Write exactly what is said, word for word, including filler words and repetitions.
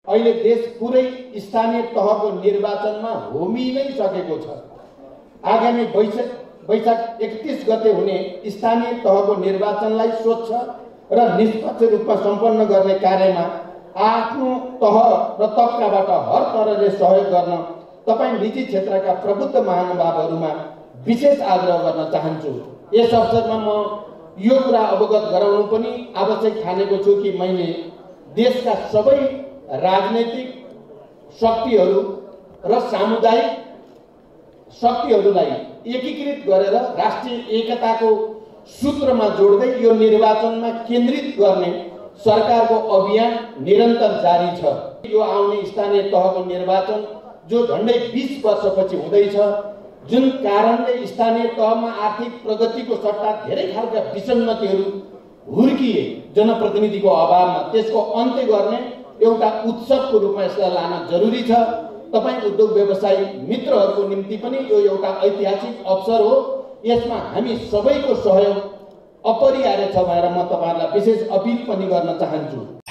अहिले देश पुरै स्थानीय तहको निर्वाचनमा होमी नै सकेको छ। आगामी वैशाख वैशाख एकतीस गते हुने स्थानीय तहको निर्वाचनलाई स्वच्छ र निष्पक्ष रूपमा सम्पन्न गर्ने कार्यमा आफ्नो तह र तबकाबाट हर तरहले सहयोग गर्न तपाईं निजी क्षेत्रका प्रबुद्ध महानुभावहरूमा विशेष आग्रह गर्न चाहन्छु। यस अवसरमा म यो कुरा अवगत गराउनु पनि आवश्यक ठानेको छु कि मैले देशका सबै राजनैतिक शक्तिहरू र सामुदायिक शक्तिहरूलाई एकीकृत गरेर राष्ट्रिय एकताको सूत्रमा जोड्दै यो निर्वाचनमा केन्द्रित गर्ने सरकारको अभियान निरन्तर जारी छ। यो आउने स्थानीय तहको निर्वाचन जो झन्डै बीस वर्षपछि हुँदैछ, जुन कारणले स्थानीय तहमा आर्थिक प्रगतिको सट्टा धेरै खालका विसङ्गतिहरू हुर्किए जनप्रतिनिधिको अभावमा, त्यसको अन्त्य गर्ने एउटा उत्सवको रूपमा यसलाई लान जरुरी छ। तपाईं उद्योग व्यवसायी मित्रहरूको निम्ति पनि यो एउटा ऐतिहासिक अवसर हो। यसमा हामी सबैको सहयोग अपरिहार्य छ भनेर म तपाईहरुलाई विशेष अपिल पनि गर्न चाहन्छु।